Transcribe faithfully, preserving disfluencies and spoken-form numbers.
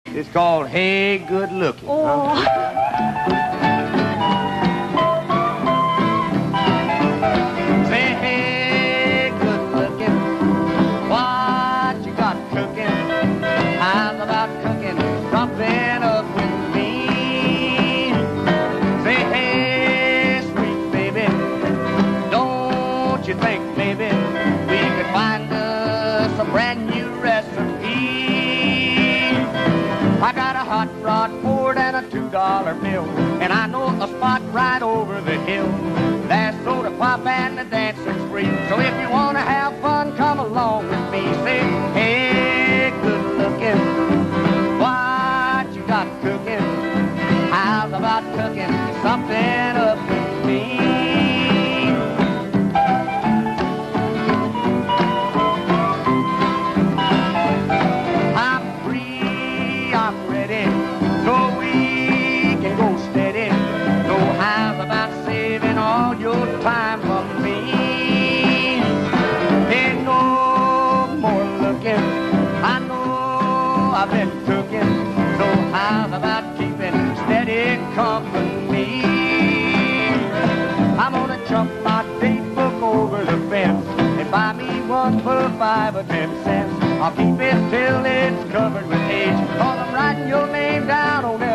It's called Hey Good Looking. Oh. Huh? Say, hey, good looking, what you got cooking? How's about cooking something up with me? Say, hey, sweet baby, don't you think maybe we could find us a brand new recipe? I got a hot rod Ford and a two dollar bill, and I know a spot right over the hill. There's soda pop and the dancing's free. So if you want to have fun, come along with me. Say, hey, good looking, what you got cooking? How's about cooking something up with me? I'm free, I'm ready, so we can go steady. So how's about saving all your time from me? Ain't no more looking, I know I've been cooking. So how's about keeping steady company? I'm gonna jump my date book over the fence and buy me one for five or ten cents. I'll keep it till it's covered with age, 'cause I'm writing your name down on